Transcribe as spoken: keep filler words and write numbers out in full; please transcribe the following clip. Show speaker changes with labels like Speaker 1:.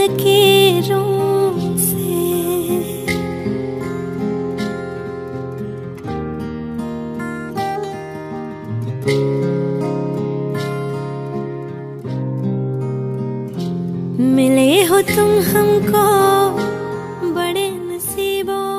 Speaker 1: लकीरों से। मिले हो तुम हमको बड़े नसीबों